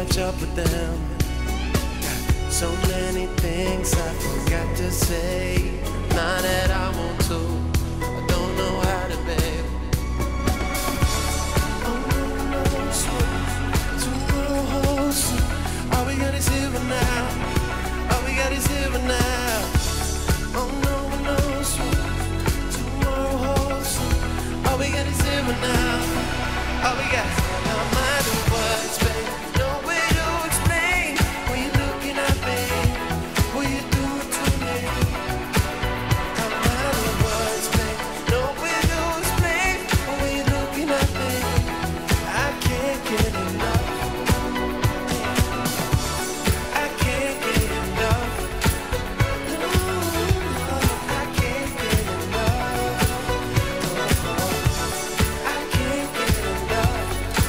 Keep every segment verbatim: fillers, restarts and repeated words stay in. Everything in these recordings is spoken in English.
catch up with them. Got so many things I forgot to say. Now that I want to, I don't know how to, babe. Oh no, no, sweet, tomorrow soon. All we got is here and now. All we got is here and now. Oh no, no, sweet, tomorrow soon. All we got is here and now. All we got, no matter what, babe. No way to explain what you're looking at, babe. What you doing to me? No matter what, babe. No way to explain what you're looking at, babe. I can't get enough. I can't get enough. No, I can't get enough. I can't get enough.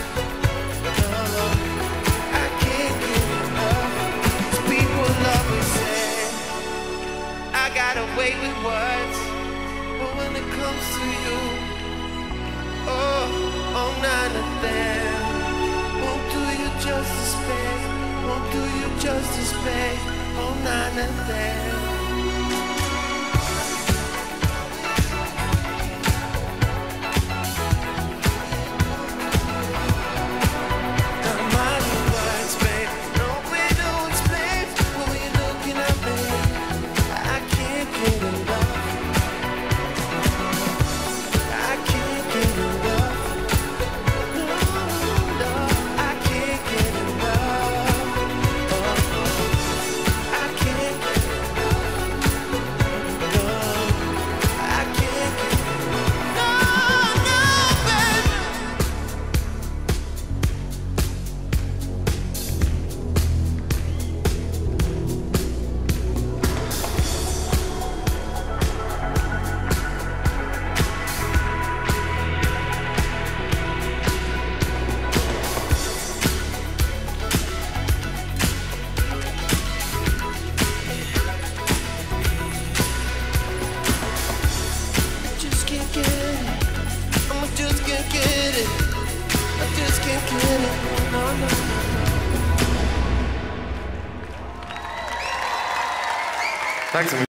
I got away with words, but when it comes to you, oh, oh, none of them won't do you justice, babe. Won't do you justice, babe. Oh, none of them. Tack så mycket.